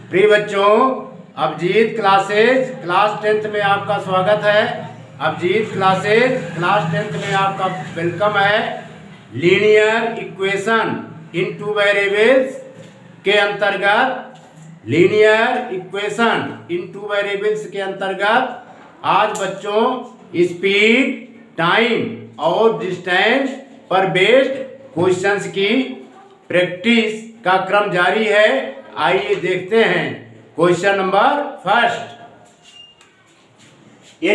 प्रिय बच्चों, Abhijit classes class 10th में आपका स्वागत है। अभिजीत क्लासेज क्लास 10th में आपका वेलकम है। Linear equation in two variables के अंतर्गत आज बच्चों स्पीड, टाइम और डिस्टेंस पर बेस्ड क्वेश्चंस की प्रैक्टिस का क्रम जारी है। आइए देखते हैं question number first. A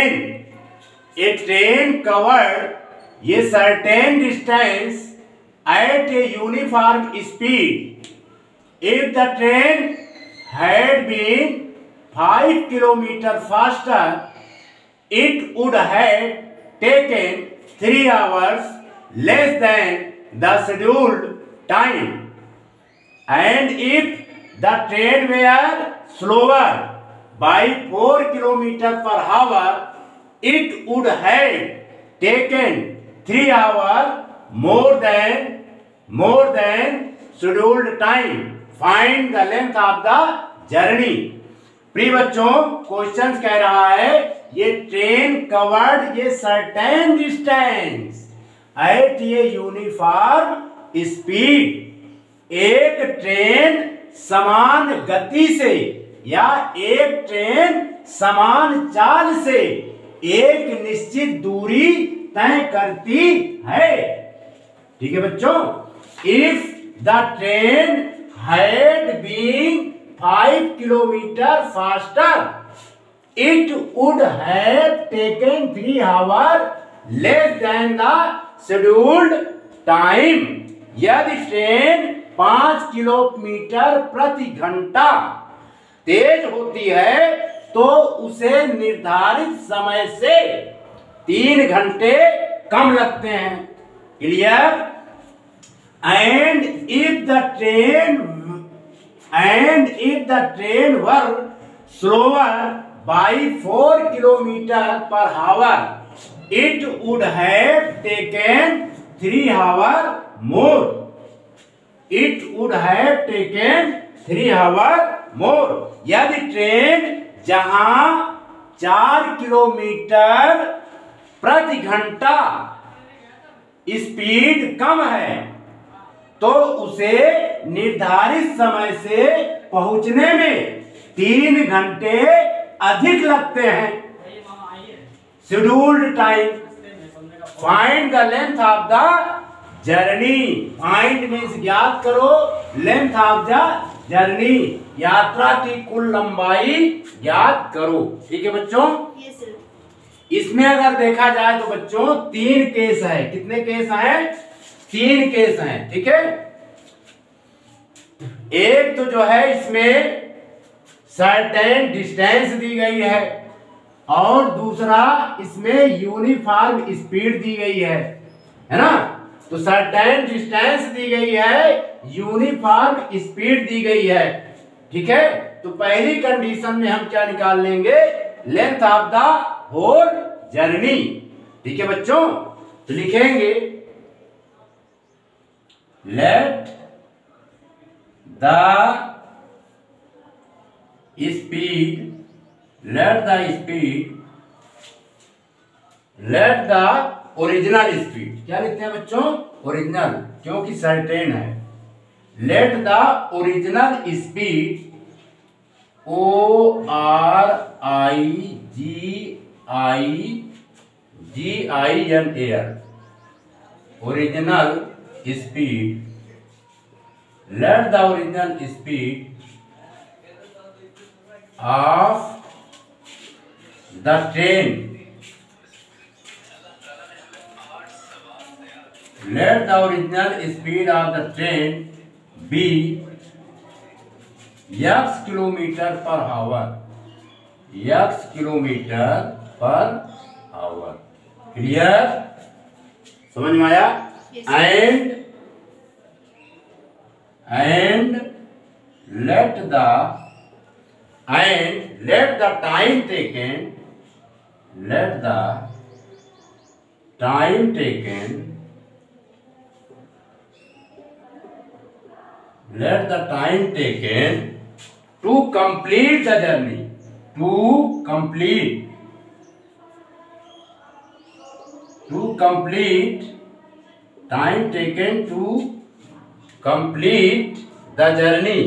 train covered a certain distance at a uniform speed if the train had been 5 kilometre faster it would have taken 3 hours less than the scheduled time. And if the train were slower by 4 kilometers per hour, it would have taken 3 hours more than scheduled time. Find the length of the journey. प्रिय बच्चों, question कह रहा है ये train covered ये certain distance at ये uniform speed. एक train समान गति से या एक ट्रेन समान चाल से एक निश्चित दूरी तय करती है। ठीक है बच्चों, if the train had been 5 kilometre faster it would have taken 3 hours less than the scheduled time. यदि ट्रेन 5 किलोमीटर प्रति घंटा तेज होती है तो उसे निर्धारित समय से 3 घंटे कम लगते हैं। Clear? And if the train were slower by 4 kilometre per hour it would have taken 3 hours more. It would have taken 3 hours more. यदि ट्रेन जहां 4 किलोमीटर प्रति घंटा स्पीड कम है तो उसे निर्धारित समय से पहुंचने में 3 घंटे अधिक लगते हैं। Scheduled time. Find the length of the journey. Find means ज्ञात करो, लेंथ ऑफ द जर्नी यात्रा की कुल लंबाई ज्ञात करो। ठीक है बच्चों? इसमें अगर देखा जाए तो बच्चों 3 केस है। कितने केस हैं? 3 केस हैं। ठीक है, एक तो जो है इसमें सर्टेन डिस्टेंस दी गई है और दूसरा इसमें यूनिफॉर्म स्पीड दी गई है ना। तो सर्टेन डिस्टेंस दी गई है, यूनिफॉर्म स्पीड दी गई है। ठीक है, तो पहली कंडीशन में हम क्या निकाल लेंगे? Length of the whole journey. ठीक है बच्चों, तो लिखेंगे लेट द ओरिजिनल स्पीड। क्या लिखते हैं बच्चों? ओरिजिनल, क्योंकि सर्टेन है। Let the original speed ORIGINAL original speed. Let the original speed of the train, let the original speed of the train be x kilometer per hour, x kilometer per hour. Clear? समझ में आया? and let the time taken let the time taken to complete the journey, to complete time taken to complete the journey,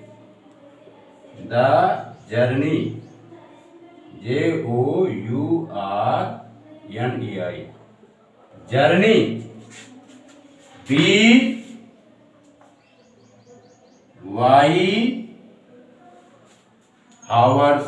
JOURNEI, journey. BY hours,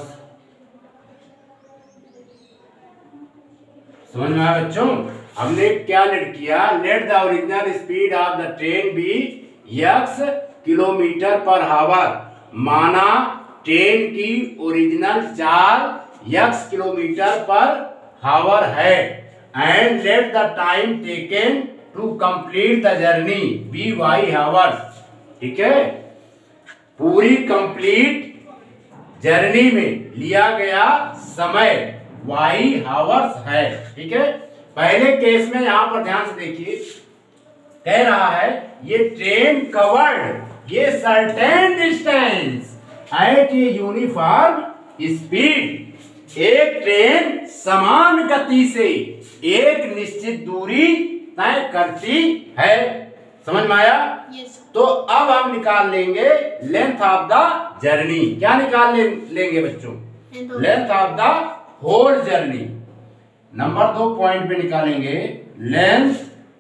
समझ में आया बच्चों? हमने क्या let किया, let the original speed of the train be x kilometre per hour, माना train की original चाल x किलोमीटर पर हावर है, and let the time taken to complete the journey be y hours. ठीक है, पूरी complete journey में लिया गया समय वाई हावर्स है। ठीक है, पहले केस में यहां पर ध्यान से देखिए, कह रहा है ये ट्रेन कवर्ड ये certain distance at a uniform speed, एक ट्रेन समान गति से एक निश्चित दूरी तय करती है। समझ में आया? तो अब हम निकाल लेंगे लेंथ ऑफ द जर्नी। क्या निकाल लेंगे बच्चों? Length of the whole journey. Number 2 point पे निकालेंगे length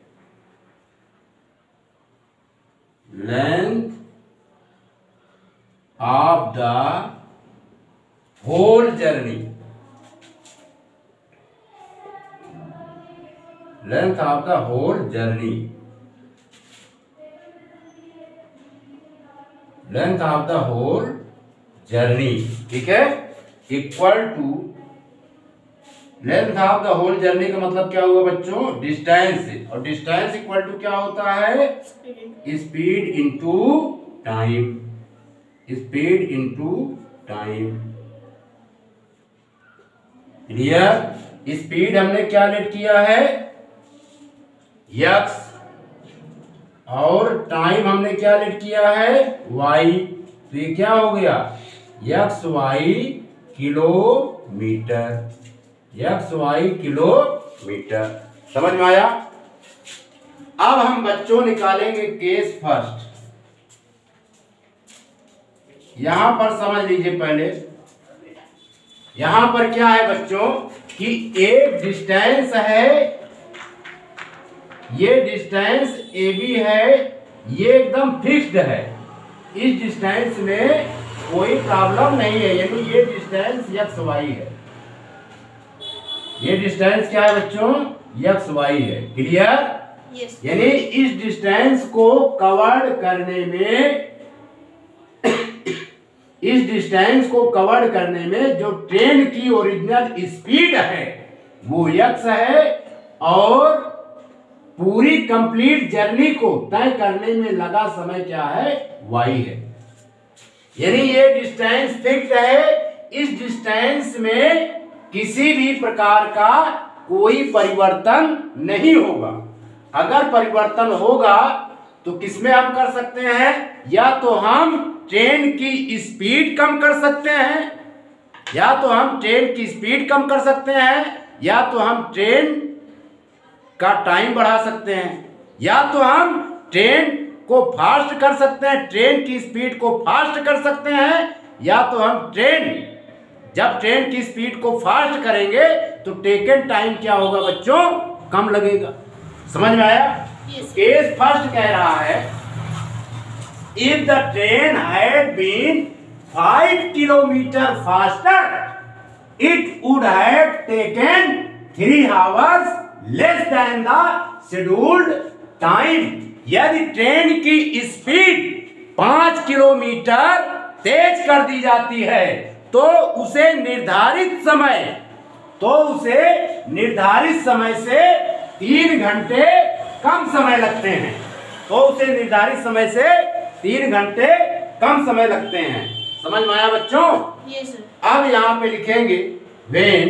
of the whole journey, length of the whole journey, length of the whole journey. ठीक है, equal to length of the whole journey का मतलब क्या हुआ बच्चों? डिस्टेंस, और डिस्टेंस इक्वल टू क्या होता है? Speed into time, speed into time. Clear? Speed हमने क्या लेट किया है? x, और टाइम हमने क्या लेट किया है? y। तो ये क्या हो गया? XY kilometre, XY kilometre. समझ में आया? अब हम बच्चों निकालेंगे केस फर्स्ट। यहां पर समझ लीजिए पहले, यहां पर क्या है बच्चों कि एक डिस्टेंस है, ये डिस्टेंस AB है, ये एकदम फिक्स्ड है, इस डिस्टेंस में कोई प्रॉब्लम नहीं है, यानी ये डिस्टेंस XY है। ये डिस्टेंस क्या है बच्चों? XY है। क्लियर? yes. यानी इस डिस्टेंस को कवर करने में इस डिस्टेंस को कवर करने में जो ट्रेन की ओरिजिनल स्पीड है वो x है, और पूरी कंप्लीट जर्नी को तय करने में लगा समय क्या है? y है। यानी ये डिस्टेंस फिक्स है, इस डिस्टेंस में किसी भी प्रकार का कोई परिवर्तन नहीं होगा। अगर परिवर्तन होगा तो किसमें हम कर सकते हैं? या तो हम ट्रेन की स्पीड कम कर सकते हैं, या तो हम ट्रेन की स्पीड कम कर सकते हैं, या तो हम ट्रेन का टाइम बढ़ा सकते हैं, या तो हम ट्रेन को फास्ट कर सकते हैं, ट्रेन की स्पीड को फास्ट कर सकते हैं, या तो हम जब ट्रेन की स्पीड को फास्ट करेंगे तो टेकन टाइम क्या होगा बच्चों? कम लगेगा। समझ में आया? केस फर्स्ट कह रहा है if the train had been 5 kilometre faster it would have taken 3 hours less than the scheduled time. यदि ट्रेन की स्पीड 5 किलोमीटर तेज कर दी जाती है तो उसे निर्धारित समय से 3 घंटे कम समय लगते हैं। समझ में आया बच्चों? yes, sir. अब यहां पे लिखेंगे when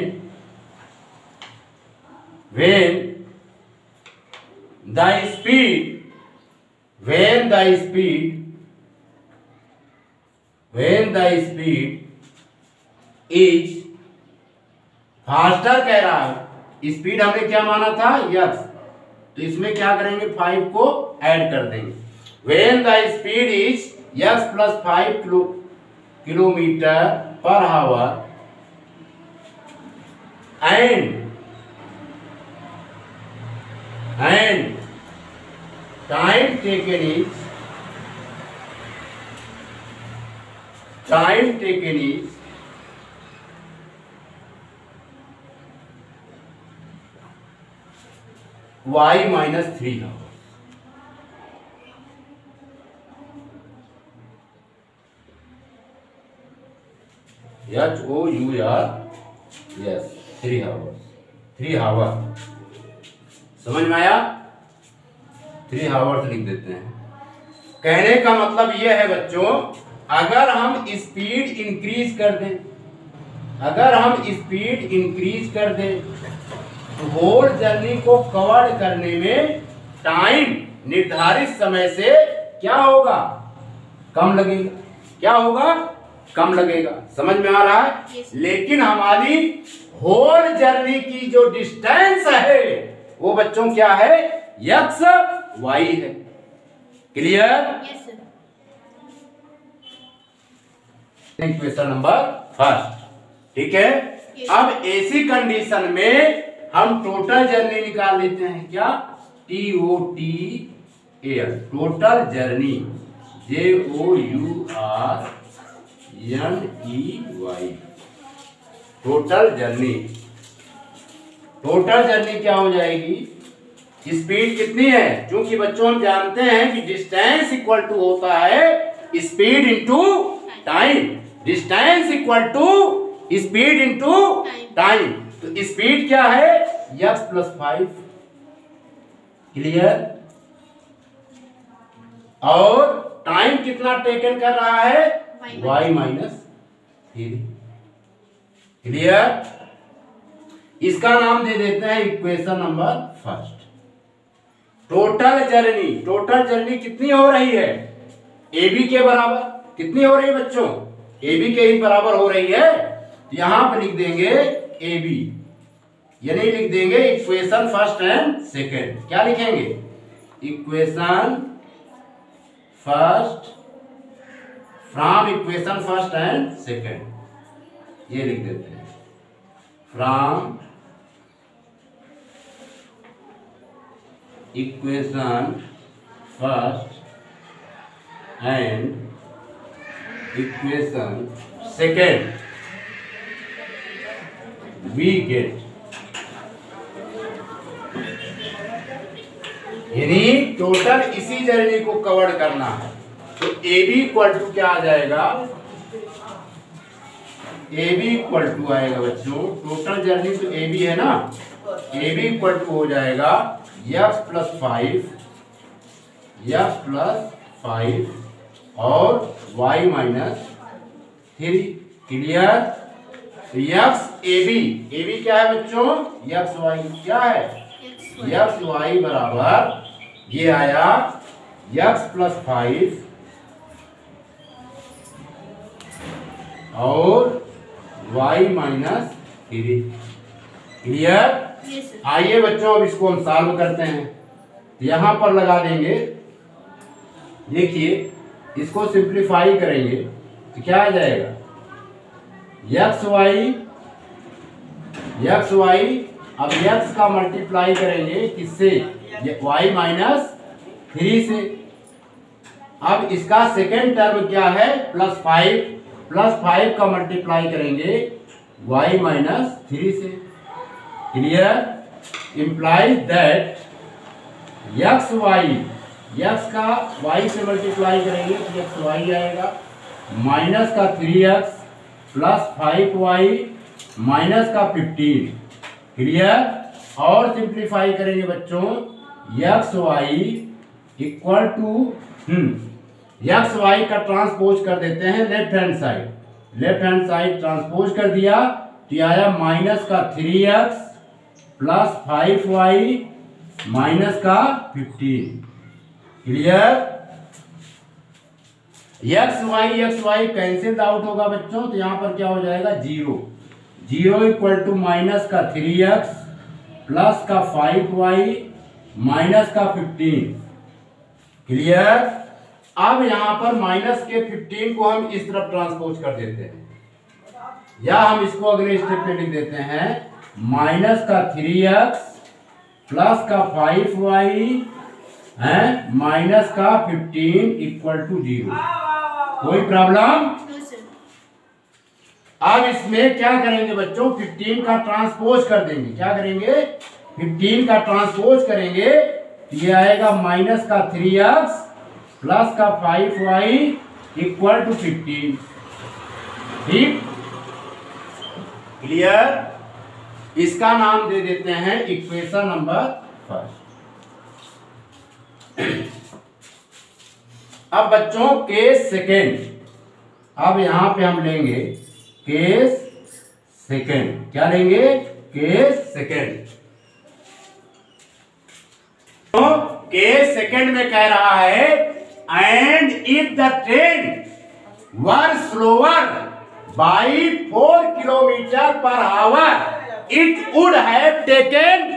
the speed when the speed is faster कह रहा है, स्पीड हमने क्या माना था यक्स, तो इसमें क्या करेंगे 5 को ऐड कर देंगे। When the speed is x plus 5 kilometre per hour and time taken is y minus 3 hours। yes 3 hours, 3 hour समझ में आया? 3 आवर्स लिख देते हैं। कहने का मतलब यह है बच्चों, अगर हम स्पीड इंक्रीज कर दें तो होल जर्नी को कवर करने में टाइम निर्धारित समय से क्या होगा, कम लगेगा। क्या होगा? कम लगेगा। समझ में आ रहा है? yes. लेकिन हमारी होल जर्नी की जो डिस्टेंस है वो बच्चों क्या है, यक्स वाई है। Clear? Yes sir. Question number first, ठीक है। अब ऐसी कंडीशन में हम टोटल जर्नी निकाल लेते हैं। क्या? TOTAL, total journey, JOURNEY, total journey. Total journey क्या हो जाएगी? स्पीड कितनी है? क्योंकि बच्चों हम जानते हैं कि डिस्टेंस इक्वल टू होता है speed into time. Distance equal to speed into time. तो स्पीड क्या है? X plus 5। क्लियर? और टाइम कितना टेकन कर रहा है? y minus 3। क्लियर? इसका नाम दे देते हैं equation number first. Total journey कितनी हो रही है? AB के बराबर। कितनी हो रही है बच्चों? AB के ही बराबर हो रही है। यहां पर लिख देंगे AB, यानी लिख देंगे इक्वेशन फर्स्ट एंड सेकेंड। क्या लिखेंगे? Equation first from equation first and second, ये लिख देते हैं from equation first and equation second we get, यानी टोटल इसी जर्नी को कवर करना है। तो AB इक्वल टू क्या आ जाएगा? AB इक्वल टू आएगा बच्चों, टोटल जर्नी तो AB है ना, AB इक्वल टू हो जाएगा यक्स प्लस 5 और y minus 3। Clear? X AB क्या है बच्चों? यक्स वाई क्या है? यक्स वाई बराबर ये आया यक्स प्लस 5 और y माइनस 3। क्लियर? आइए बच्चों अब इसको हम सॉल्व करते हैं। यहां पर लगा देंगे, देखिए इसको सिंप्लीफाई करेंगे तो क्या आ जाएगा? यक्स वाई, अब यक्स का मल्टीप्लाई करेंगे किससे? y माइनस 3 से। अब इसका सेकेंड टर्म क्या है? प्लस 5 का मल्टीप्लाई करेंगे y माइनस 3 से। क्लियर? इम्प्लाइज दैट यक्स का y से मल्टीप्लाई करेंगे तो यक्स वाई आएगा, माइनस का 3x प्लस 5y माइनस का 15। क्लियर? और सिंप्लीफाई करेंगे बच्चों, x y equal to x y का ट्रांसपोज कर देते हैं लेफ्ट हैंड साइड ट्रांसपोज कर दिया तो आया माइनस का 3x प्लस 5y माइनस का 15। Clear? X y cancel out होगा बच्चों, तो यहाँ पर क्या हो जाएगा 0 0 इक्वल टू माइनस का 3x प्लस का 5y माइनस का 15। क्लियर। अब यहाँ पर माइनस के 15 को हम इस तरफ ट्रांसपोज कर देते हैं, या हम इसको अगले स्टेप पे लिख देते हैं माइनस का 3x प्लस का 5y है माइनस का 15 इक्वल टू 0। कोई प्रॉब्लम? अब इसमें क्या करेंगे बच्चों, 15 का ट्रांसपोज कर देंगे। क्या करेंगे, 15 का ट्रांसपोज करेंगे, ये आएगा माइनस का 3x प्लस का 5y इक्वल टू 15। ठीक, क्लियर। इसका नाम दे देते हैं इक्वेशन नंबर फर्स्ट। अब बच्चों केस सेकेंड, अब यहां पे हम लेंगे केस सेकेंड। क्या लेंगे, केस सेकेंड। तो केस सेकेंड में कह रहा है and if the train were slower by 4 kilometre per hour it would have taken.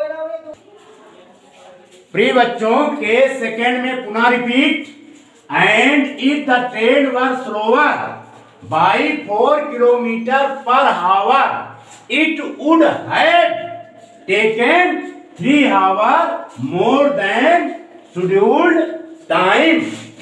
प्रिय बच्चों, केस सेकेंड में पुनः repeat, and if the train were slower by 4 kilometre per hour it would have taken 3 hour more than scheduled time.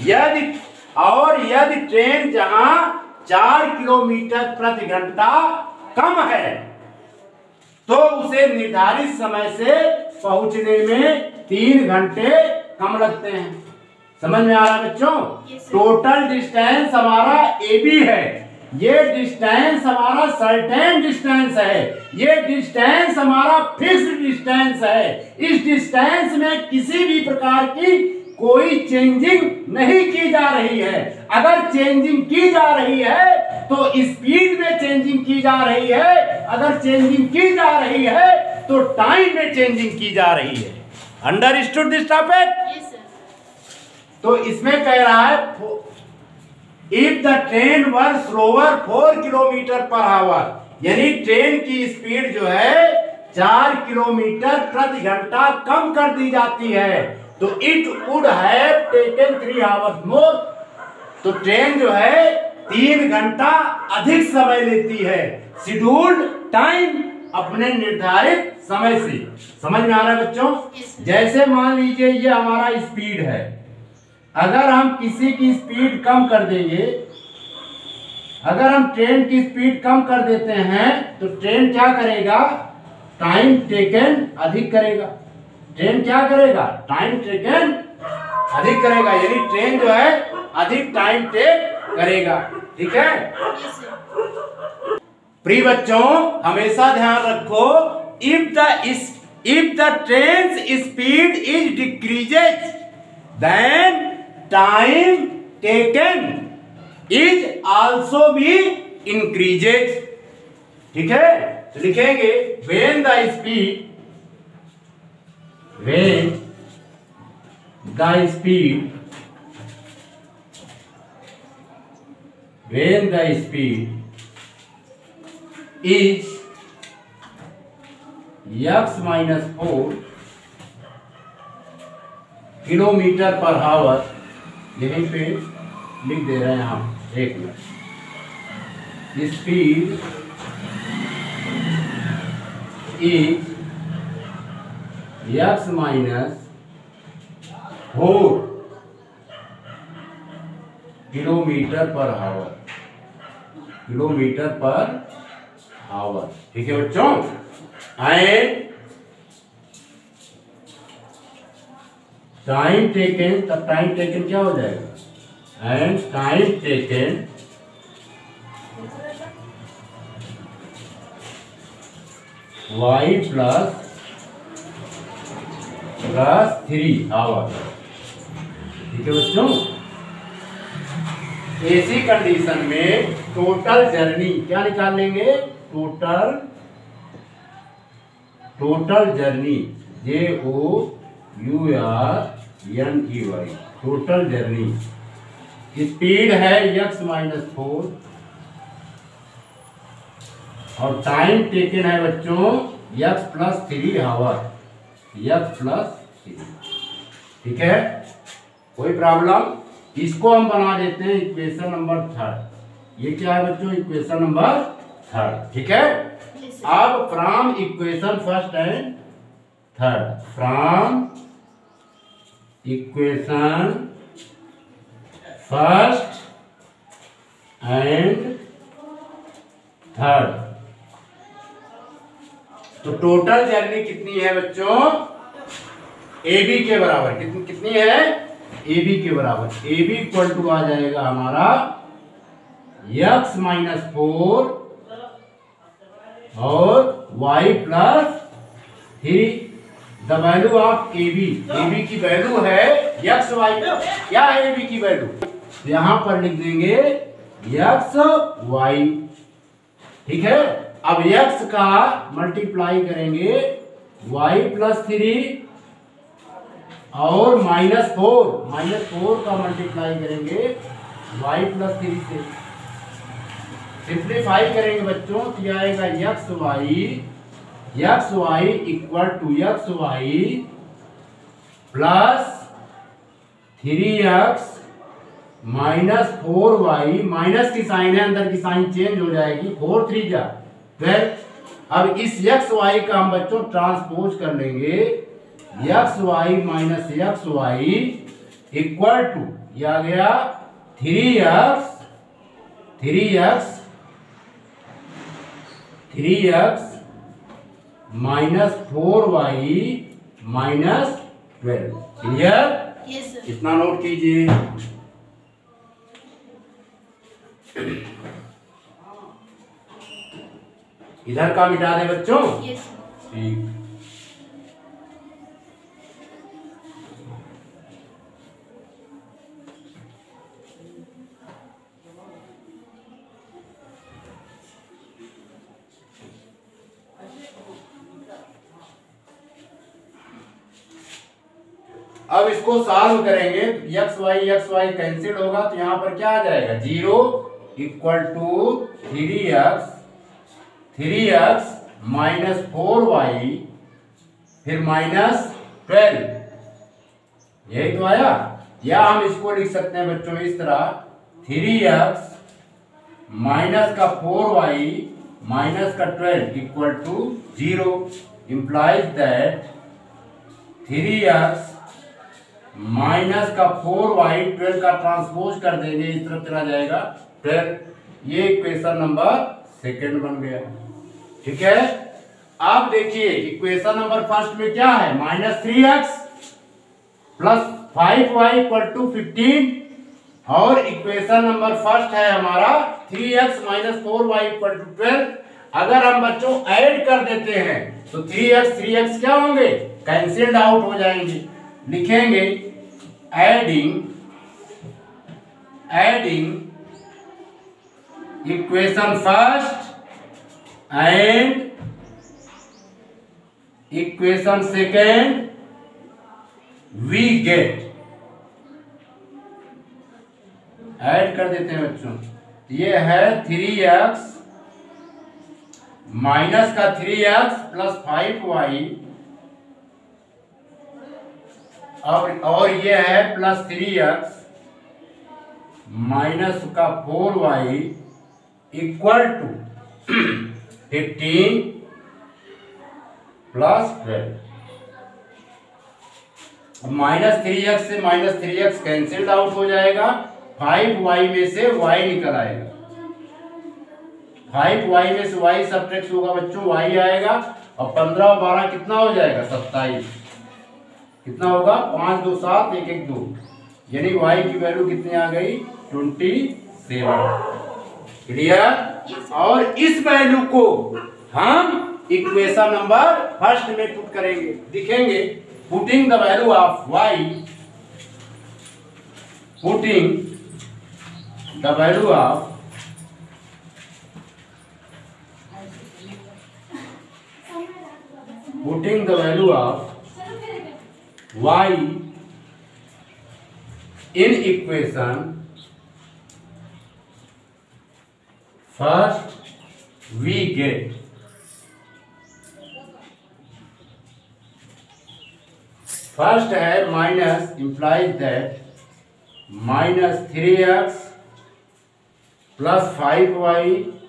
यदि train जहां 4 kilometre प्रति घंटा कम है तो उसे निर्धारित समय से पहुंचने में 3 घंटे कम लगते हैं। समझ में आ रहा है बच्चों? टोटल डिस्टेंस हमारा AB है, ये डिस्टेंस हमारा सर्टेन डिस्टेंस है, ये डिस्टेंस हमारा फिक्स्ड डिस्टेंस है। इस डिस्टेंस में किसी भी प्रकार की कोई चेंजिंग नहीं की जा रही है। अगर चेंजिंग की जा रही है तो स्पीड में चेंजिंग की जा रही है, अगर चेंजिंग की जा रही है तो टाइम में चेंजिंग की जा रही है। Understood this topic? Yes sir. तो इसमें कह रहा है if the train were slower 4 kilometre per hour, यानी ट्रेन की स्पीड जो है 4 किलोमीटर प्रति घंटा कम कर दी जाती है, तो it would have taken 3 hours more. तो ट्रेन जो है 3 घंटा अधिक समय लेती है, शेड्यूल्ड टाइम, अपने निर्धारित समय से। समझ में आ रहा है बच्चों? जैसे मान लीजिए ये हमारा स्पीड है, अगर हम किसी की स्पीड कम कर देंगे, अगर हम ट्रेन की स्पीड कम कर देते हैं तो ट्रेन क्या करेगा, टाइम टेकन अधिक करेगा। ट्रेन क्या करेगा, टाइम टेकन अधिक करेगा, यानी ट्रेन जो है अधिक टाइम टेक करेगा। ठीक है प्रिय बच्चों, हमेशा ध्यान रखो, if the train speed is decreases then time taken is also be increases. ठीक है, तो लिखेंगे when the speed is x minus 4 kilometre per hour, यहीं पे लिख दे रहे हैं हम, एक minute, speed is x minus 4 kilometre per hour, kilometre per hour. ठीक है बच्चों, एंड टाइम टेकन, तब टाइम टेकन क्या हो जाएगा, and time taken y plus 3 hour. ठीक है बच्चों, ऐसी कंडीशन में टोटल जर्नी क्या निकाल लेंगे, total journey JOURNEY, total journey speed है x-4 और टाइम टेकन है बच्चों x+3 आवर, x+3। ठीक है, कोई प्रॉब्लम? इसको हम बना देते हैं इक्वेशन नंबर 3। ये क्या है बच्चों? Equation number 3। ठीक है, अब from equation first and third, from equation first and third, तो टोटल जर्नी कितनी है बच्चों? AB के बराबर। कितनी है? AB के बराबर। AB इक्वल टू आ जाएगा हमारा x-4 और y+3। The value of AB की वैल्यू है xy। क्या है AB की वैल्यू? यहां पर लिख देंगे xy। ठीक है, अब x का मल्टीप्लाई करेंगे y+3 और -4 का मल्टीप्लाई करेंगे y+3 से। सिंप्लीफाई करेंगे बच्चों तो यह आएगा xy equal to xy plus 3x -4y, minus की साइन है, अंदर की साइन चेंज हो जाएगी, 4 3 जा 12। अब इस xy का हम बच्चों ट्रांसपोज कर लेंगे, xy minus xy equal to यह आ गया 3x -4y -12। Clear? Yes sir. इतना नोट कीजिए। इधर का मिटा दे बच्चों। Yes sir. ठीक, अब इसको सॉल्व करेंगे, xy कैंसिल होगा तो यहां पर क्या आ जाएगा? 0 इक्वल टू 3x -4y फिर -12। यही तो आया। या हम इसको लिख सकते हैं बच्चों इस तरह, 3x माइनस का 4y माइनस का 12 equal to 0 implies that 3x minus का 4y 12 का ट्रांसपोज कर देंगे, इस तरफ चला जाएगा 12। ये इक्वेशन नंबर सेकंड बन गया। ठीक है, अब देखिए इक्वेशन नंबर फर्स्ट में क्या है? -3x plus 5y equal to 15 और इक्वेशन नंबर फर्स्ट है हमारा 3x -4y इक्वल टू 12। अगर हम बच्चों ऐड कर देते हैं तो 3x क्या होंगे? कैंसिल्ड आउट हो जाएंगे। लिखेंगे adding equation first and equation second we get, add कर देते हैं बच्चों। ये है 3x माइनस का 3x प्लस 5y और ये है प्लस 3x माइनस का 4y equal to 15 plus 12। -3x से -3x कैंसिल्ड आउट हो जाएगा, 5y में से y निकल आएगा, 5y में से y सब्ट्रैक्ट होगा बच्चों, y आएगा और 15 और 12 कितना हो जाएगा? 27। कितना होगा? 5 2 7 1 1 2, यानी y की वैल्यू कितनी आ गई? 27। क्लियर? और इस वैल्यू को हम इक्वेशन नंबर फर्स्ट में पुट करेंगे, लिखेंगे putting the value of y, putting the value of y in equation first we get first है minus implies that -3x plus 5y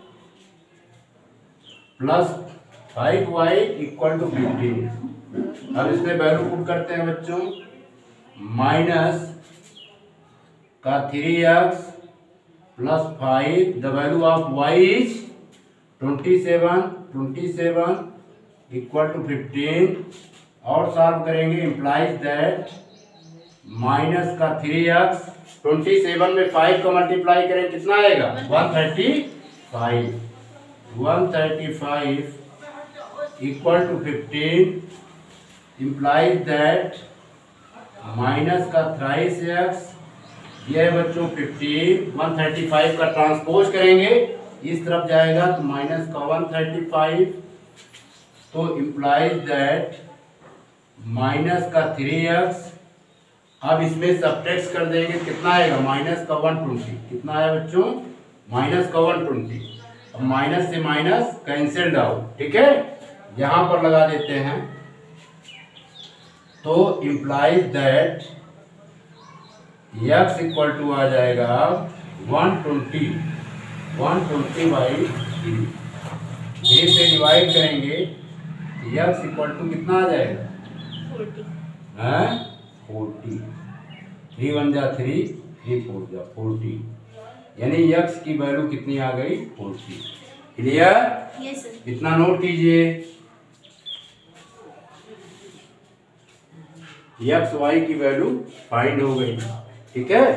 equal to 15। अब इसमें वैल्यू पुट करते हैं बच्चों। माइनस का 3x plus 5, the value of y is 27 equal to 15। और solve करेंगे। Implies that minus का 3x 27 में 5 को मल्टीप्लाई करें कितना आएगा 135 equal to 15। Implies that minus का 3x ये है बच्चों 15। 135 का ट्रांसपोज करेंगे इस तरफ जाएगा तो माइनस का 135। तो इम्प्लाइज दैट माइनस का 3x अब इसमें सब्ट्रैक्ट कर देंगे कितना आएगा माइनस का 120। कितना आया बच्चों माइनस का 120। अब माइनस से माइनस कैंसिल्ड आउट। ठीक है यहां पर लगा देते हैं। तो implies that x equal to आ जाएगा 120 बाई 3 से डिवाइड करेंगे x इक्वल टू कितना आ जाएगा 40। 3 1 जा 3, 3 4 जा 40, यानी x की वैल्यू कितनी आ गई 40। क्लियर? Yes sir. इतना नोट कीजिए। x y की वैल्यू फाइंड हो गई। ठीक है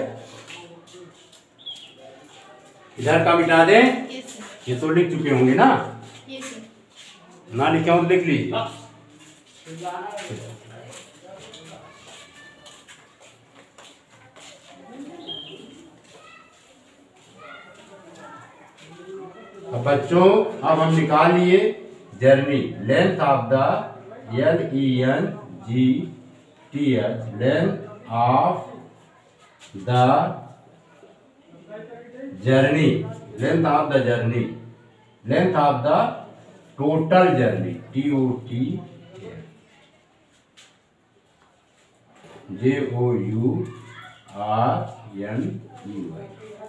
इधर का मिटा दें। Yes sir. ये तो लिख चुके होंगे ना? Yes sir. ना लिखे हो तो लिख लीजिए। अब बच्चों अब हम निकाल लिए journey length of the LENGTH length of the journey length of the journey length of the total journey TOTL JOURNEY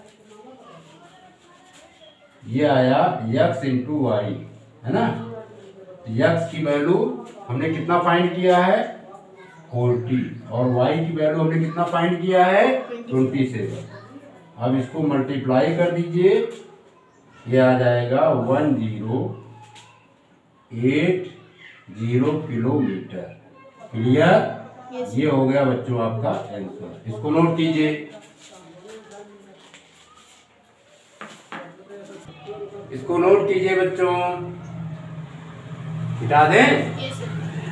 ये आया x इंटू वाई है ना। तो x की वैल्यू हमने कितना फाइंड किया है 40 और y की वैल्यू हमने कितना फाइंड किया है 27। अब इसको मल्टीप्लाई कर दीजिए ये आ जाएगा 1080 किलोमीटर। क्लियर? ये हो गया बच्चों आपका आंसर। इसको नोट कीजिए। इसको नोट कीजिए बच्चों। मिटा दें? yes,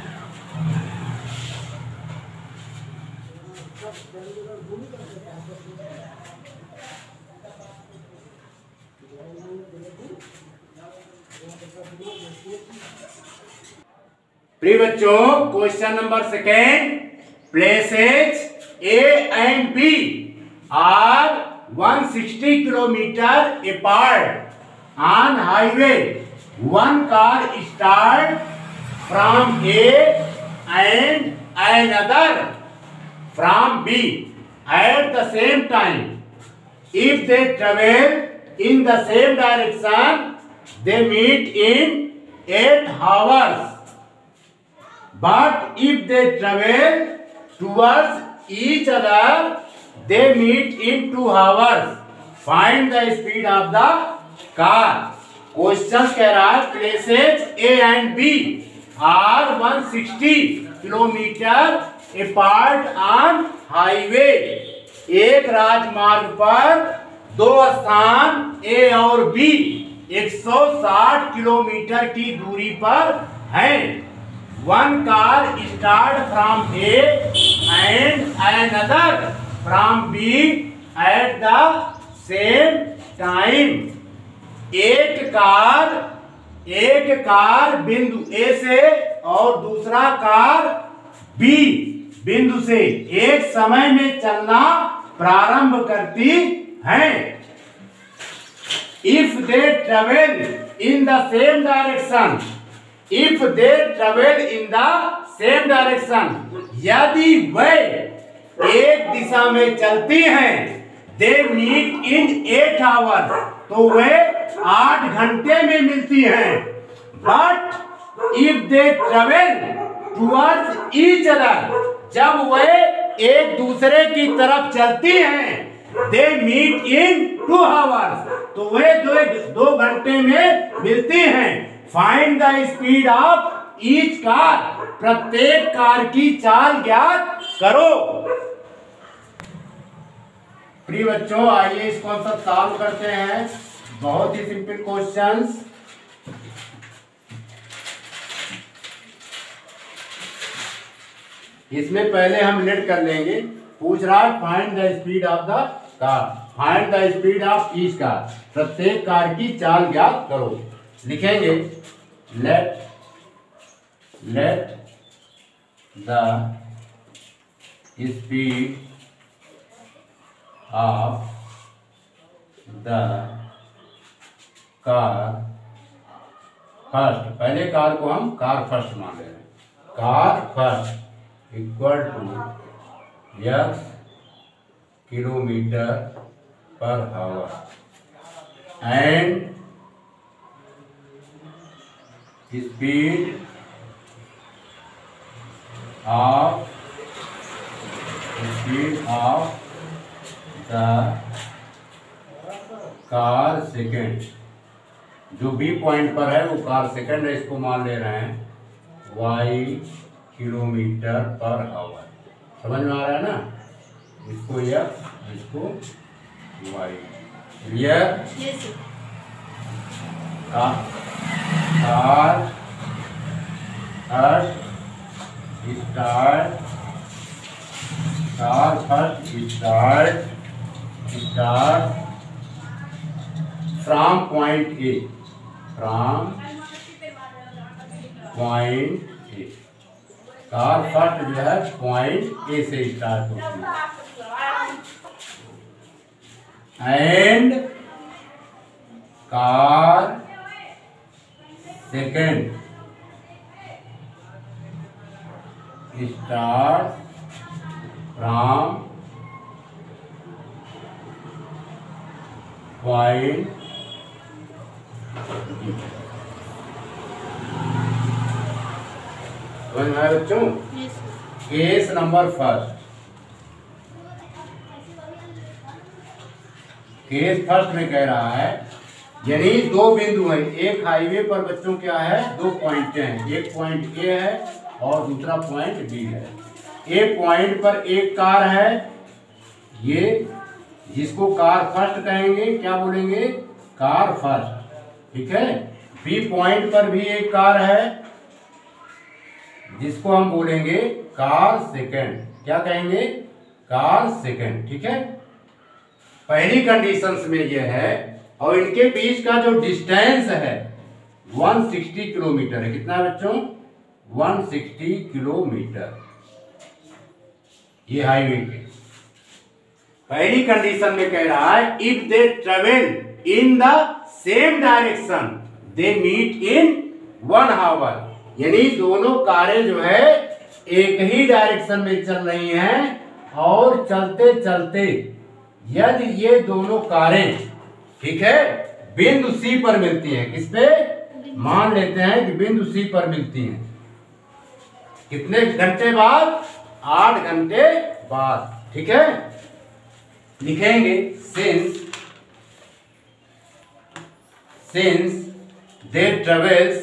प्रिय बच्चों question number second places A and B are 160 kilometer apart on highway. One car start from A and another from B at the same time. If they travel in the same direction, they meet in 8 hours. But if they travel towards each other, they meet in 2 hours. Find the speed of the car. Question कह रहा है places A and B are 160 kilometre apart on highway. एक राजमार्ग पर दो स्थान A और B 160 kilometre की दूरी पर हैं। One car start from A and another from B at the same time. एक कार बिंदु A से और दूसरा कार B बिंदु से एक समय में चलना प्रारंभ करती हैं। if they travel in the same direction, if they travel in the same direction, यदि वे एक दिशा में चलती हैं, they meet in 8 hours, तो वे 8 घंटे में मिलती हैं। But if they travel towards each other, जब वे एक दूसरे की तरफ चलती हैं, they meet in 2 hours, तो वे दो घंटे में मिलती हैं। Find the speed of each car, प्रत्येक कार की चाल ज्ञात करो। प्रिय बच्चों, आइए इस कॉन्सेप्ट सॉल्व करते हैं। बहुत ही सिंपल क्वेश्चंस। इसमें पहले हम लेट कर लेंगे। पूछ रहा है find the speed of the car, find the speed of each car, प्रत्येक कार की चाल ज्ञात करो। लिखेंगे let the speed of the car first, पहले कार को हम कार फर्स्ट मान ले रहे हैं। Car first equal to x kilometre per hour and speed of the car second. जो बी पॉइंट पर है वो कार सेकेंड है, इसको मान ले रहे हैं y किलोमीटर पर आवर। समझ में आ रहा है ना? इसको x, इसको y। Clear? Car first start from point A, car first जो है पॉइंट ए से स्टार्ट होती है and car second start from point बच्चों। केस नंबर फर्स्ट, केस फर्स्ट में कह रहा है यानी दो बिंदु हैं, एक हाईवे पर बच्चों क्या है, दो पॉइंट हैं, एक पॉइंट ए है और दूसरा पॉइंट बी है। ए पॉइंट पर एक कार है, ये जिसको कार फर्स्ट कहेंगे, क्या बोलेंगे, कार फर्स्ट, ठीक है। बी पॉइंट पर भी एक कार है जिसको हम बोलेंगे कार सेकंड, क्या कहेंगे, कार सेकंड, ठीक है। पहली कंडीशंस में यह है और इनके बीच का जो डिस्टेंस है 160 किलोमीटर है। कितना बच्चों, 160 किलोमीटर, ये हाईवे के। पहली कंडीशन में कह रहा है if they travel in the same direction they meet in 1 hour, यानी दोनों कारें जो है एक ही डायरेक्शन में चल रही हैं और चलते चलते यदि ये दोनों कारें, ठीक है, बिंदु सी पर मिलती हैं, किस पे, मान लेते हैं कि बिंदु सी पर मिलती हैं, कितने घंटे बाद, 8 घंटे बाद, ठीक है। लिखेंगे since they travels,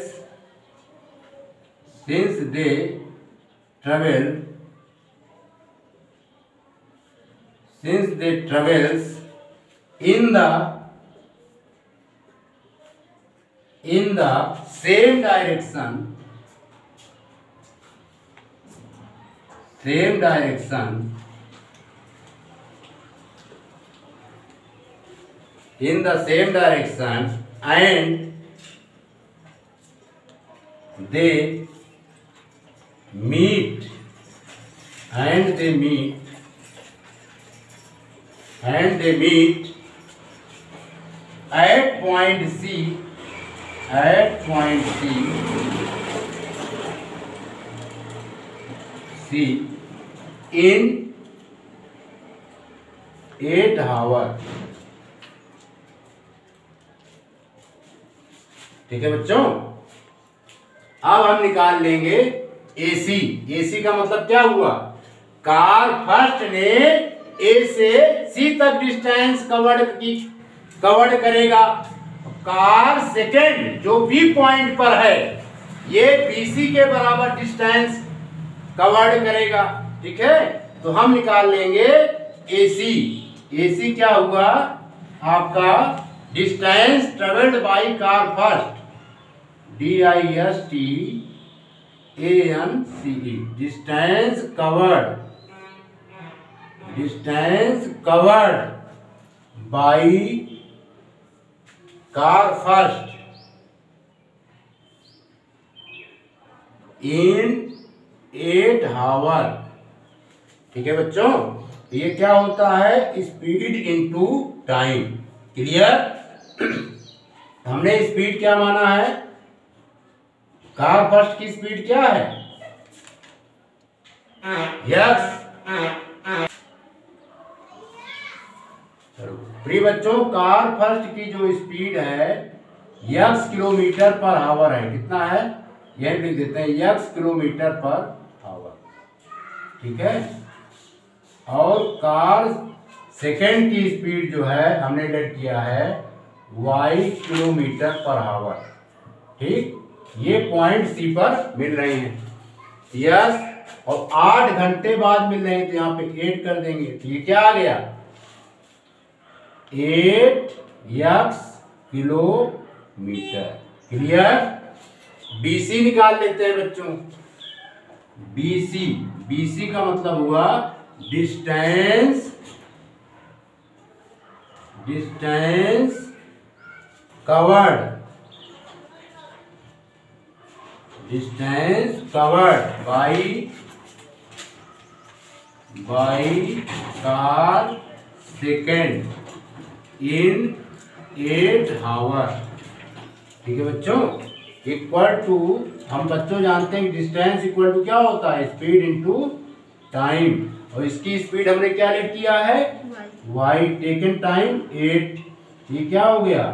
since they travels in the same direction and they meet at point C in 8 hour. ठीक है बच्चों, अब हम निकाल लेंगे एसी। एसी का मतलब क्या हुआ, कार फर्स्ट ने ए से सी तक डिस्टेंस कवर्ड करेगा, कार सेकेंड जो बी पॉइंट पर है ये बीसी के बराबर डिस्टेंस कवर्ड करेगा। ठीक है, तो हम निकाल लेंगे एसी। एसी क्या हुआ आपका, distance travelled by car first, DISTANCE, distance covered by car first in 8 hour. ठीक है बच्चों, ये क्या होता है, स्पीड इनटू टाइम। क्लियर। हमने स्पीड क्या माना है, कार फर्स्ट की स्पीड क्या है, यस। प्रिय बच्चों, कार फर्स्ट की जो स्पीड है x किलोमीटर पर आवर है। कितना है, यह लिख देते हैं x किलोमीटर पर आवर। ठीक है, और कार सेकेंड की स्पीड जो है हमने लेट किया है y किलोमीटर पर आवर। ठीक, ये पॉइंट सी पर मिल रहे हैं, यस, और 8 घंटे बाद मिल रहे हैं, तो यहाँ पे 8 कर देंगे, तो ये क्या आ गया, 8x किलोमीटर। क्लियर। BC निकाल लेते हैं बच्चों। BC का मतलब हुआ distance covered by car second in 8 hour. ठीक है बच्चों, इक्वल टू, हम बच्चों जानते हैं डिस्टेंस इक्वल टू क्या होता है, स्पीड इनटू टाइम, और इसकी स्पीड हमने क्या लेट किया है, y टेकन टाइम 8। ये क्या हो गया,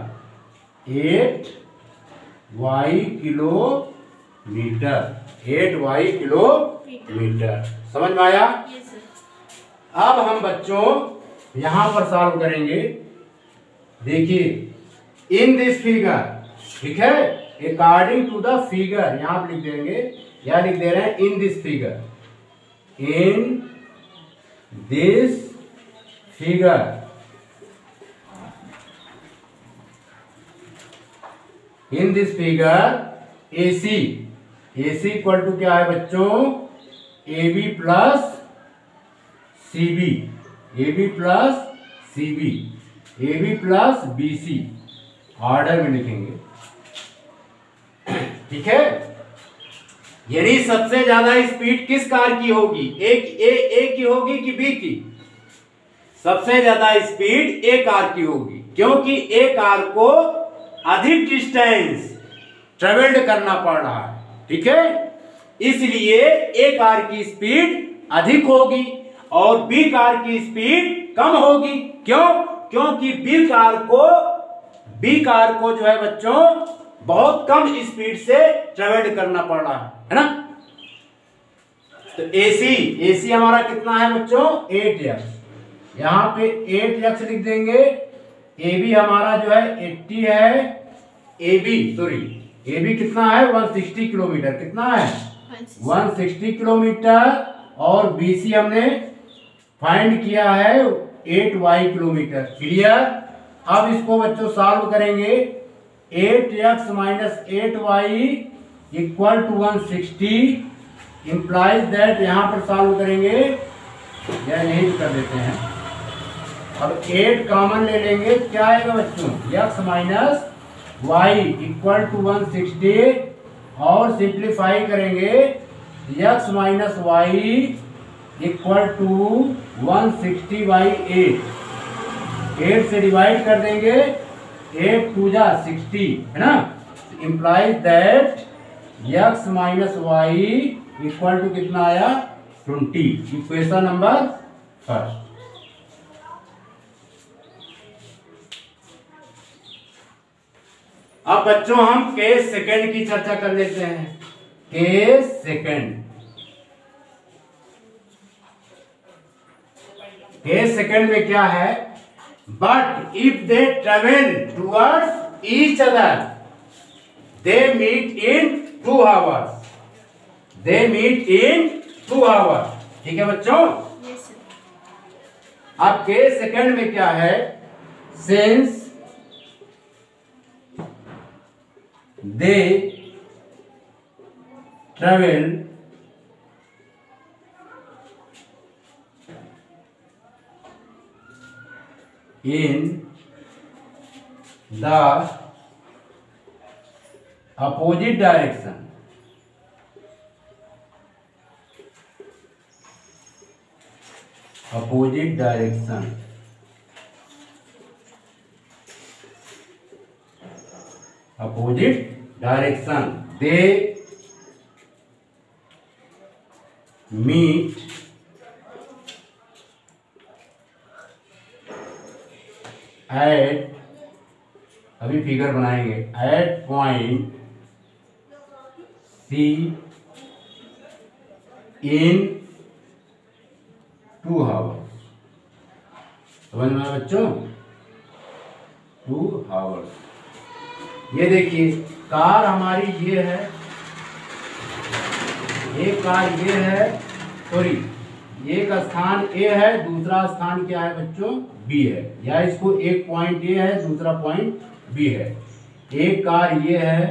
8y किलोमीटर, 8y किलोमीटर। समझ में आया। अब हम बच्चों यहां पर सॉल्व करेंगे। देखिए, इन दिस फिगर, ठीक है, अकॉर्डिंग टू द फिगर, यहां आप लिख देंगे, यहां लिख दे रहे हैं in this figure, in this figure AC equal to क्या है बच्चों, AB प्लस BC ऑर्डर में लिखेंगे। ठीक है, यानी सबसे ज्यादा स्पीड किस कार की होगी, ए की होगी कि बी की, सबसे ज्यादा स्पीड ए कार की होगी, क्योंकि ए कार को अधिक डिस्टेंस ट्रेवल्ड करना पड़ रहा है। ठीक है, इसलिए ए कार की स्पीड अधिक होगी और बी कार की स्पीड कम होगी। क्यों, क्योंकि बी कार को जो है बच्चों बहुत कम स्पीड से ट्रेवल्ड करना पड़ रहा है ना। तो AC हमारा कितना है बच्चों, 8x, यहां पे 8x लिख देंगे। AB हमारा जो है 80 है, AB कितना है, 160 किलोमीटर, कितना है 160 किलोमीटर, और BC हमने फाइंड किया है 8y किलोमीटर। क्लियर। अब इसको बच्चों सॉल्व करेंगे, 8x minus 8y equal to 160 implies that, यहां पर सॉल्व करेंगे या यही कर देते हैं। अब 8 कॉमन ले लेंगे, क्या आएगा बच्चों, x minus y equal to 160, और सिंप्लीफाई करेंगे, x minus y equal to 160 by 8 से डिवाइड कर देंगे, 8 2 जा 60 है ना, implies that x minus Y equal to कितना आया 20। Equation number first. अब बच्चों हम केस सेकंड की चर्चा कर लेते हैं। केस सेकंड, केस सेकंड में क्या है, but if they travel towards each other they meet in 2 hours, they meet in 2 hours। ठीक है बच्चों। अब केस सेकंड में क्या है, since they travel in the opposite direction, opposite direction, opposite direction, they meet at, अभी figure बनाएंगे, at point C in 2 hours। समझ में आया बच्चों, 2 hours। ये देखिए कार हमारी ये है, एक कार ये है, सॉरी एक स्थान ए है, दूसरा स्थान क्या है बच्चों बी है, या इसको एक पॉइंट ए है दूसरा पॉइंट बी है। एक कार ये है,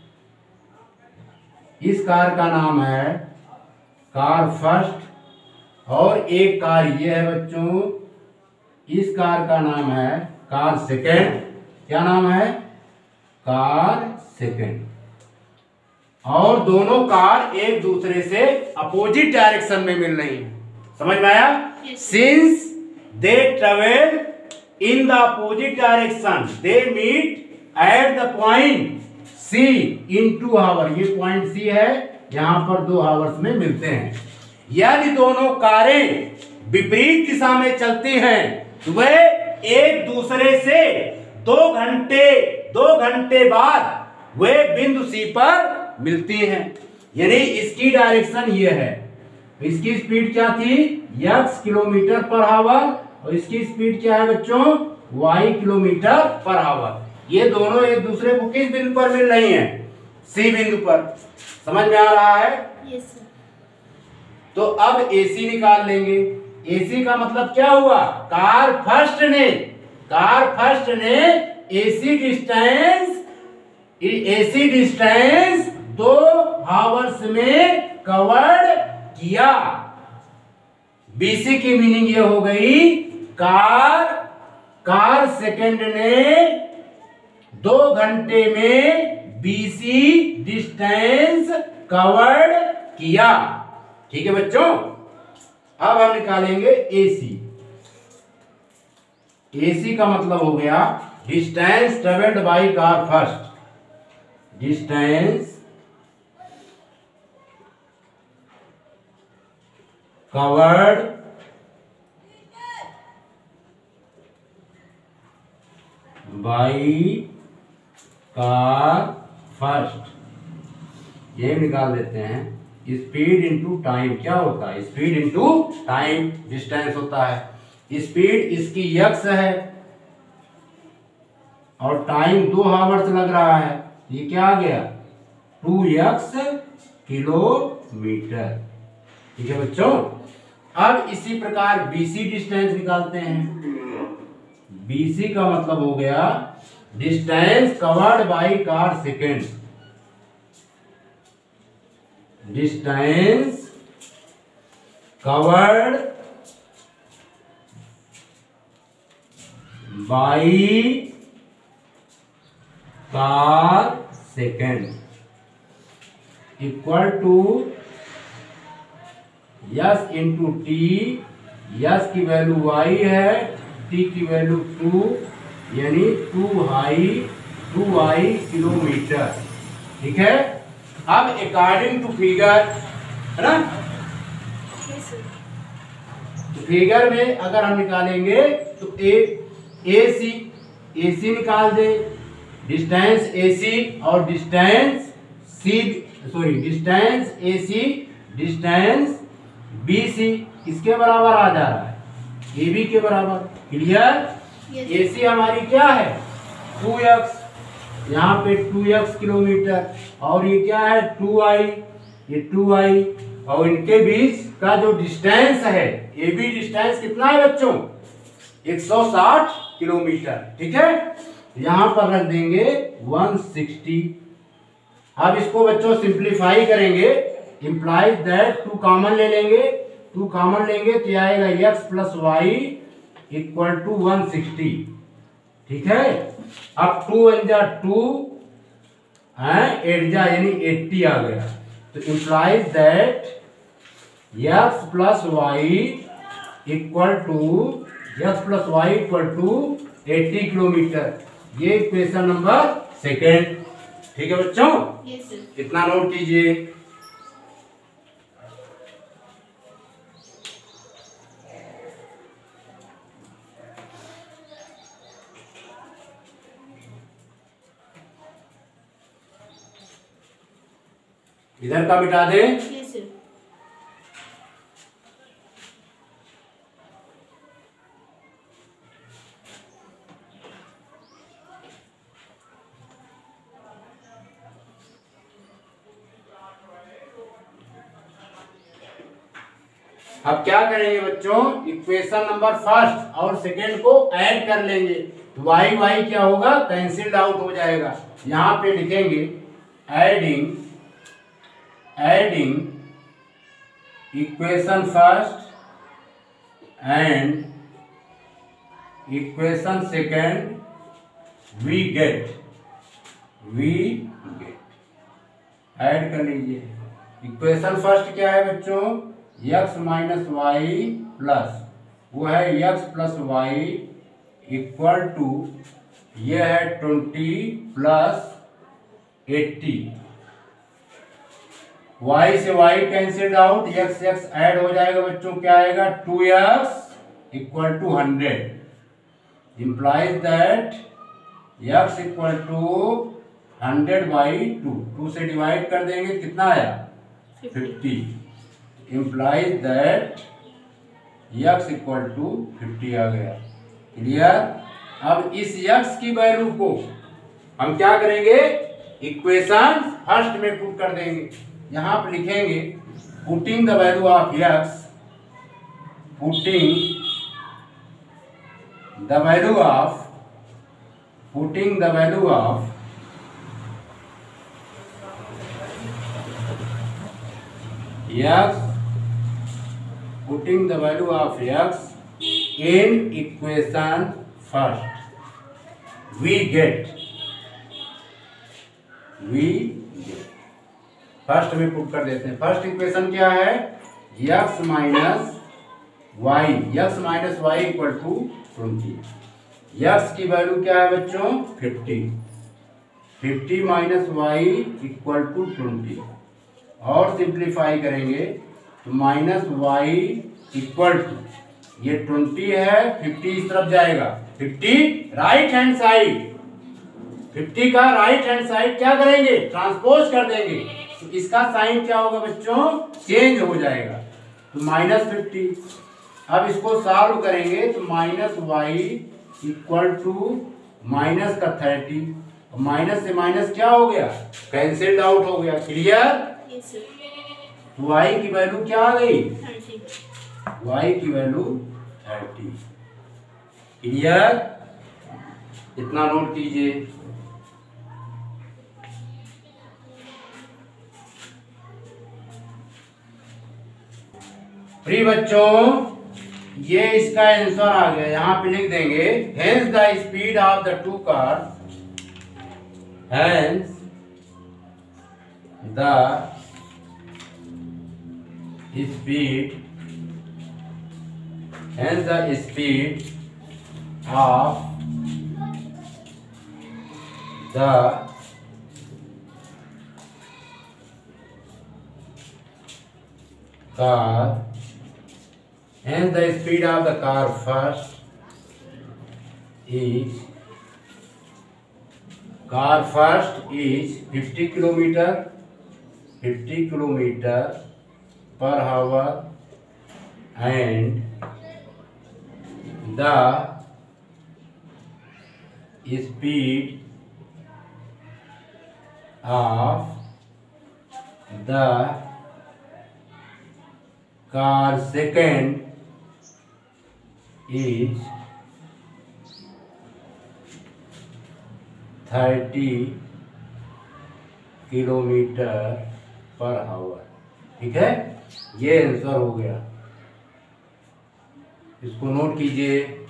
इस कार का नाम है कार फर्स्ट, और एक कार ये है बच्चों, इस कार का नाम है कार सेकंड। क्या नाम है, कार सेकंड। और दोनों कार एक दूसरे से अपोजिट डायरेक्शन में मिल रही हैं। समझ में आया? Since they travel in the opposite direction they meet at the point C in 2 hours। ये पॉइंट सी है, यहां पर 2 hours में मिलते हैं। यदि दोनों कारें विपरीत दिशा में चलती हैं तो वे एक दूसरे से 2 घंटे बाद वे बिंदु सी पर मिलती हैं। यानी इसकी डायरेक्शन ये है, इसकी स्पीड क्या थी x किलोमीटर पर आवर, और इसकी स्पीड क्या है बच्चों y किलोमीटर पर आवर। ये दोनों एक दूसरे को किस बिंदु पर मिल रही हैं, सी बिंदु पर। समझ में आ रहा है? Yes sir. तो अब AC निकाल लेंगे। AC का मतलब क्या हुआ, कार फर्स्ट ने AC डिस्टेंस 2 hours में कवर्ड किया। BC की मीनिंग ये हो गई, कार सेकंड ने 2 घंटे में BC डिस्टेंस कवर्ड किया। ठीक है बच्चों। अब हम निकालेंगे AC का मतलब हो गया distance travelled by car first, distance covered by car first. ये निकाल देते हैं, स्पीड इंटू टाइम क्या होता है, स्पीड इंटू टाइम डिस्टेंस होता है। स्पीड इसकी x है और टाइम 2 hours लग रहा है, ये क्या आ गया 2x किलोमीटर। ठीक है बच्चों। अब इसी प्रकार BC डिस्टेंस निकालते हैं। BC का मतलब हो गया distance covered by car second, distance covered by car second equal to S into T. S की वैल्यू y है, टी की वैल्यू 2, यानी 2i किलोमीटर। ठीक है। अब अकॉर्डिंग टू फिगर, है ना, तो फिगर में अगर हम निकालेंगे तो AC निकाल दे, डिस्टेंस AC और डिस्टेंस AC डिस्टेंस BC किसके बराबर आ जा रहा है? AB के बराबर। क्लियर? AC हमारी क्या है? 2x, यहाँ पे 2x किलोमीटर, और ये क्या है? 2i, ये 2i, और इनके बीच का जो डिस्टेंस है AB डिस्टेंस कितना है बच्चों? 160 किलोमीटर। ठीक है। यहां पर रख देंगे 160। अब इसको बच्चों सिंप्लीफाई करेंगे, इंप्लाइज दैट 2 कॉमन ले लेंगे, 2 कॉमन लेंगे तो आएगा x plus Y equal to 160। ठीक है। अब 2 1 जा 2 है, 8 जा यानी 80 आ गया। तो implies that x plus Y equal to 80 kilometre. ये इक्वेशन नंबर सेकेंड। ठीक है बच्चों? Yes sir. कितना नोट कीजिए। इधर का बिठा दे। Yes sir. अब क्या करेंगे बच्चों? इक्वेशन नंबर फर्स्ट और सेकेंड को ऐड कर लेंगे, तो वाई वाई क्या होगा? कैंसिल्ड आउट हो जाएगा। यहां पे लिखेंगे adding equation first and equation second we get add कर लीजिए। इक्वेशन फर्स्ट क्या है बच्चों? x माइनस वाई प्लस, वो है x plus Y equal to, ये है 20 प्लस 80। y से y cancelled out, x add हो जाएगा बच्चों, क्या आएगा? 2x equal to 100। Implies that x equal to 100 by 2 से डिवाइड कर देंगे, कितना आया? 50। Implies that x equal to 50 आ गया। क्लियर? अब इस x की वैल्यू को हम क्या करेंगे? इक्वेशन फर्स्ट में पुट कर देंगे। यहां पर लिखेंगे putting the value of x, putting the value of x, putting the value of x in equation first, we get first में पुट कर देते हैं। फर्स्ट इक्वेशन क्या है? x minus Y equal to 20। x की वैल्यू क्या है बच्चों? 50 माइनस वाई इक्वल टू 20, और सिंप्लीफाई करेंगे तो माइनस वाई इक्वल टू, ये 20 है, 50 इस तरफ जाएगा, 50 राइट हैंड साइड, 50 का राइट हैंड साइड क्या करेंगे? ट्रांसपोज कर देंगे, तो इसका साइन क्या होगा बच्चों? चेंज हो जाएगा, तो माइनस 50। अब इसको सॉल्व करेंगे तो minus Y equal to minus का 30, माइनस से माइनस क्या हो गया? कैंसिल्ड आउट हो गया। क्लियर? तो y की वैल्यू क्या आ गई? 30। y की वैल्यू 30। क्लियर? इतना नोट कीजिए। प्रिय बच्चों, ये इसका आंसर आ गया। यहां पे लिख देंगे hence the speed of the two cars, hence the speed of The car and the speed of the car first is 50 kilometer per hour and the speed of the car second is 30 kilometre per hour. ठीक है, ये answer हो गया, इसको note कीजिए।